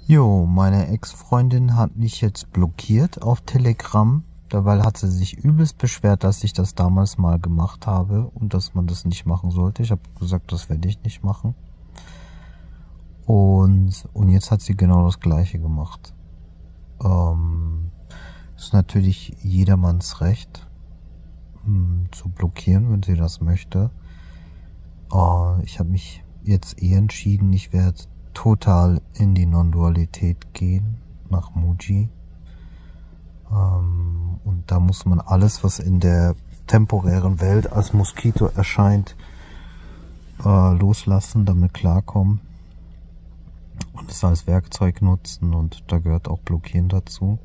Jo, meine Ex-Freundin hat mich jetzt blockiert auf Telegram. Dabei hat sie sich übelst beschwert, dass ich das damals mal gemacht habe und dass man das nicht machen sollte. Ich habe gesagt, das werde ich nicht machen. Und jetzt hat sie genau das Gleiche gemacht. Ist natürlich jedermanns Recht, zu blockieren, wenn sie das möchte. Ich habe mich jetzt entschieden, ich werde total in die Non-Dualität gehen, nach Muji. Und da muss man alles, was in der temporären Welt als Moskito erscheint, loslassen, damit klarkommen. Und es als Werkzeug nutzen, und da gehört auch Blockieren dazu.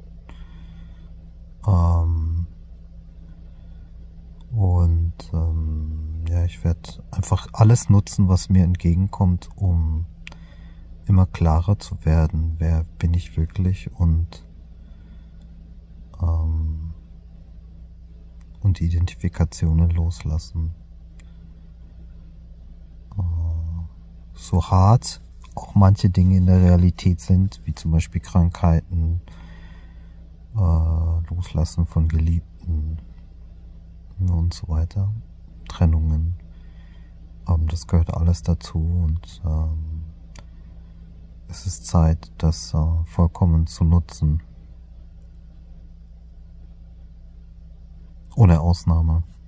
Ja, ich werde einfach alles nutzen, was mir entgegenkommt, um immer klarer zu werden, wer bin ich wirklich, und die Identifikationen loslassen. So hart auch manche Dinge in der Realität sind, wie zum Beispiel Krankheiten, Loslassen von Geliebten und so weiter, Trennungen, das gehört alles dazu, und es ist Zeit, das vollkommen zu nutzen, ohne Ausnahme.